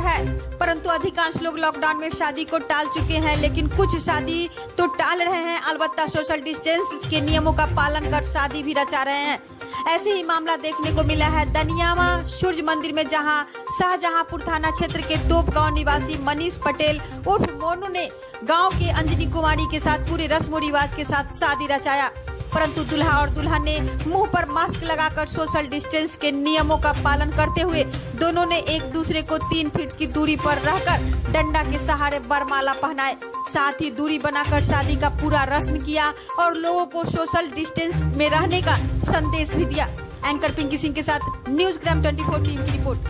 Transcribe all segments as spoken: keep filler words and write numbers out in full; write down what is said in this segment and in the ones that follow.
है, परंतु अधिकांश लोग लॉकडाउन में शादी को टाल चुके हैं, लेकिन कुछ शादी तो टाल रहे हैं, अलबत्ता सोशल डिस्टेंस के नियमों का पालन कर शादी भी रचा रहे हैं। ऐसे ही मामला देखने को मिला है दनियामा सूर्य मंदिर में, जहां शाहजहांपुर थाना क्षेत्र के तोप गांव निवासी मनीष पटेल उर्फ मोनू ने गांव के अंजनी कुमारी के साथ पूरे रस्म रिवाज के साथ शादी रचाया, परंतु दूल्हा और दुल्हन ने मुंह पर मास्क लगाकर सोशल डिस्टेंस के नियमों का पालन करते हुए दोनों ने एक दूसरे को तीन फीट की दूरी पर रहकर डंडा के सहारे बरमाला पहनाए, साथ ही दूरी बनाकर शादी का पूरा रस्म किया और लोगों को सोशल डिस्टेंस में रहने का संदेश भी दिया। एंकर पिंकी सिंह के साथ news crime twenty four team की रिपोर्ट।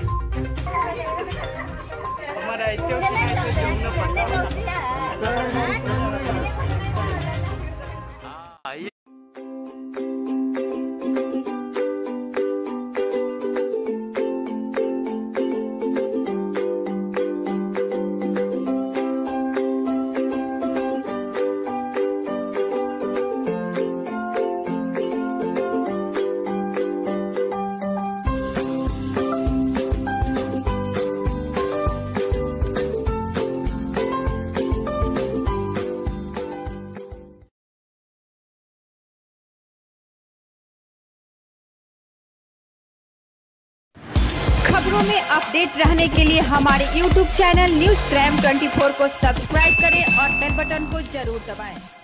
खबरों में अपडेट रहने के लिए हमारे YouTube channel news crime twenty four को सब्सक्राइब करें और बेल बटन को जरूर दबाएं।